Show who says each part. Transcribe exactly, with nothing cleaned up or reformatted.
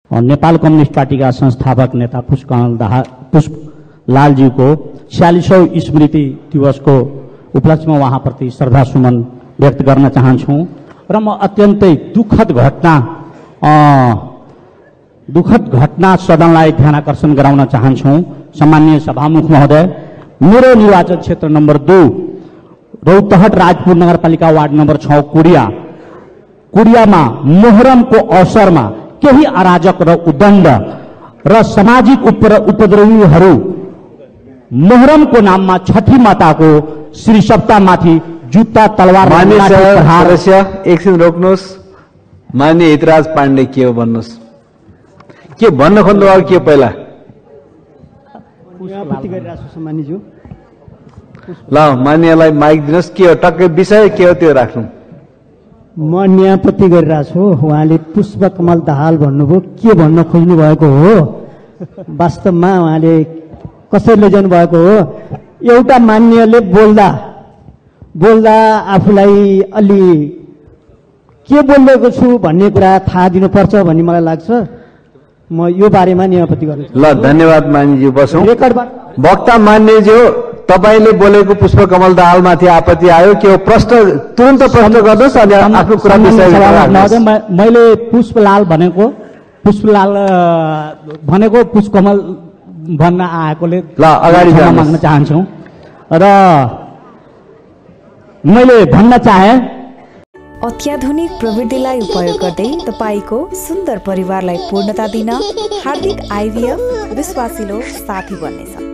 Speaker 1: Nepal communist पार्टीका संस्थापक नेता पुष्पकमल दाहाल पुष्पलालज्यूको छयालिसौँ स्मृति दिवसको उपलक्ष्यमा उहाँप्रति श्रद्धासुमन व्यक्त गर्न चाहन्छु र म अत्यन्तै दुःखद घटना दुःखद घटना सदनलाई ध्यानाकर्षण गराउन चाहन्छु। सम्माननीय सभामुख महोदय, मेरो निर्वाचन क्षेत्र नम्बर दो रौतहट राजपुर नगरपालिका वार्ड नम्बर छ कुडिया कुडियामा मोहरमको अवसरमा केही अराजक र उद्दण्ड र सामाजिक उपद्रवीहरू मोहरमको नाममा छठी माताको श्री सप्ताहमाथि जुत्ता तलवार
Speaker 2: सदस्य एकछिन रोक्नुहोस्। मान्य हितराज पाण्डे के हो भन्नुहोस्, के भन्न खोज्नुभयो? के पहिला ल मान्यलाई माइक दिनुहोस्। के हो टक्कै विषय के हो त्यो राख्नु।
Speaker 3: म न्यायपत्ति गरिरहेको छु। उहाँले पुष्पकमल दाहाल भन्नुभयो, के भन्न खोज्नु भएको हो? वास्तवमा उहाँले कसरी लैजानु भएको हो? एउटा मान्यले बोल्दा बोल्दा आफूलाई अलि के बोलेको छु भन्ने कुरा थाहा दिनुपर्छ भन्ने मलाई लाग्छ। म यो बारेमा न्यायपत्ति गर्छु।
Speaker 2: ल धन्यवाद मान्यज्यू, बसौँ।
Speaker 3: रेकर्डमा
Speaker 2: वक्ता मान्यज्यू, तपाईले बोलेको पुष्पकमल दाहालमाथि आपत्ति आयो के हो? प्रश्न तुरन्त प्रश्न गर्नुहोस् अनि आफ्नो कुरा
Speaker 1: मैले पुष्पलाल भनेको पुष्पलाल भनेको पुष्पकमल भन्न आएकोले
Speaker 2: ल अगाडि
Speaker 1: माग्न चाहन्छु र मैले भन्न चाहे
Speaker 4: अत्याधुनिक प्रविधिलाई उपयोग गर्दै तपाईको सुन्दर परिवारलाई पूर्णता दिन हार्दिक आइभीएफ विश्वासिलो साथी बन्नेछ।